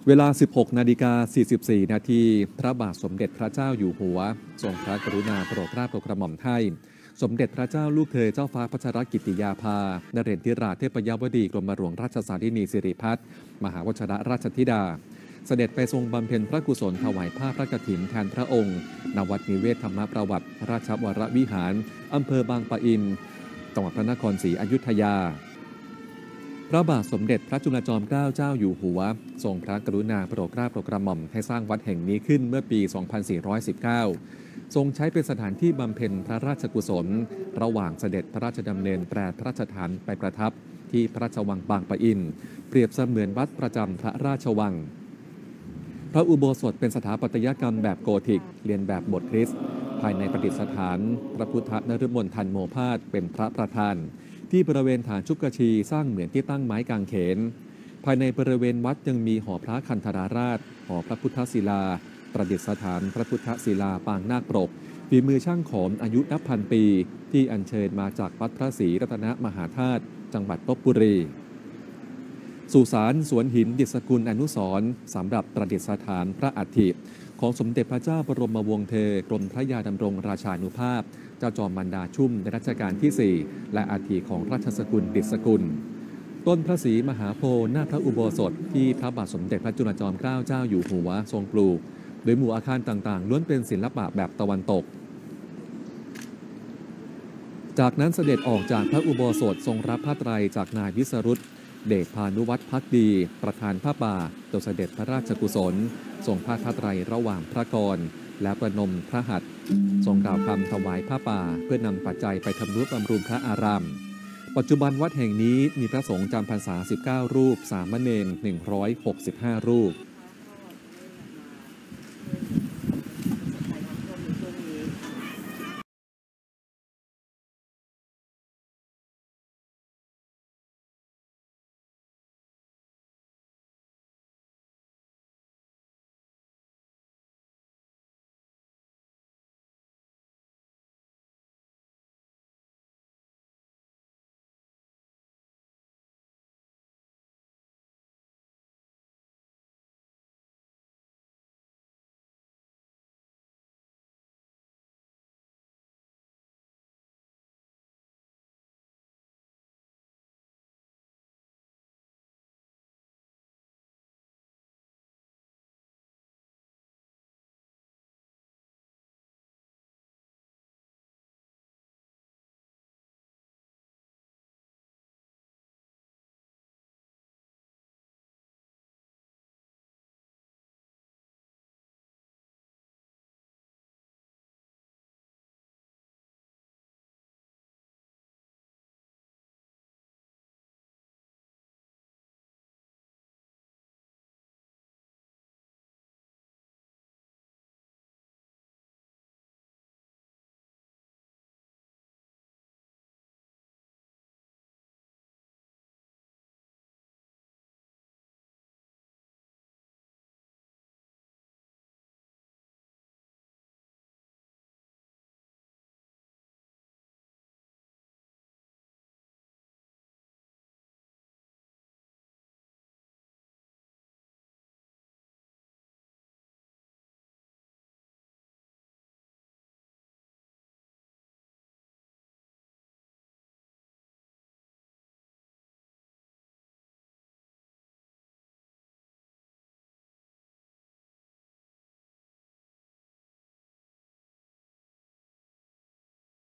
เวลา 16:44 นาทีพระบาทสมเด็จพระเจ้าอยู่หัวทรงพระกรุณาโปรดเกล้าโปรดกระหม่อมให้สมเด็จพระเจ้าลูกเธอเจ้าฟ้าพัชรกิติยาภานเรศธิราชเทพยวดีกรมหลวงราชสารินีสิริพัฒน์มหาวชิรราชธิดาเสด็จไปทรงบำเพ็ญพระกุศลถวายผ้าพระกฐินแทนพระองค์ณวัดนิเวศธรรมประวัติราชวรวิหารอำเภอบางปะอินจังหวัดพระนครศรีอยุธยาพระบาทสมเด็จพระจุลจอมเกล้าเจ้าอยู่หัวทรงพระกรุณาโปรดเกล้าโปรดกระหม่อมให้สร้างวัดแห่งนี้ขึ้นเมื่อปี 2419 ทรงใช้เป็นสถานที่บำเพ็ญพระราชกุศลระหว่างเสด็จพระราชดำเนินแปรพระราชทานไปประทับที่พระราชวังบางปะอินเปรียบเสมือนวัดประจำพระราชวังพระอุโบสถเป็นสถาปัตยกรรมแบบโกธิกเรียนแบบโบสถ์คริสต์ภายในประดิษฐานพระพุทธนฤมลทันโมภาสเป็นพระประธานที่บริเวณฐานชุกชีสร้างเหมือนที่ตั้งไม้กางเขนภายในบริเวณวัดยังมีหอพระคันธาราชหอพระพุทธศิลาประดิษฐานพระพุทธศิลาปางนาคปรกฝีมือช่างขอมอายุนับพันปีที่อัญเชิญมาจากวัดพระศรีรัตนมหาธาตุจังหวัดลพบุรีสุสานสวนหินดิษกุลอนุสรณ์สำหรับประดิษฐานพระอัฐิของสมเด็จพระเจ้าบรมวงศ์เธอกรมพระยาดำรงราชานุภาพเจ้าจอมมันดาชุ่มในรัชกาลที่ 4 และอัฐิของราชสกุลดิษกุลต้นพระศรีมหาโพธิ์หน้าพระอุโบสถที่พระบาทสมเด็จพระจุลจอมเกล้าเจ้าอยู่หัวทรงปลูกโดยหมู่อาคารต่างๆล้วนเป็นศิลปะแบบตะวันตกจากนั้นเสด็จออกจากพระอุโบสถทรงรับผ้าไตรจากนายวิสรุตเดชพานุวัฒน์ภักดีประธานผ้าป่าโดยเสด็จพระราชกุศลทรงผ้าไตรระหว่างพระกรและประนมพระหัตถ์ทรงกล่าวคำถวายผ้าป่าเพื่อนำปัจจัยไปทำนุบำรุงพระอารามปัจจุบันวัดแห่งนี้มีพระสงฆ์จำพรรษา19 รูปสามเณร165 รูป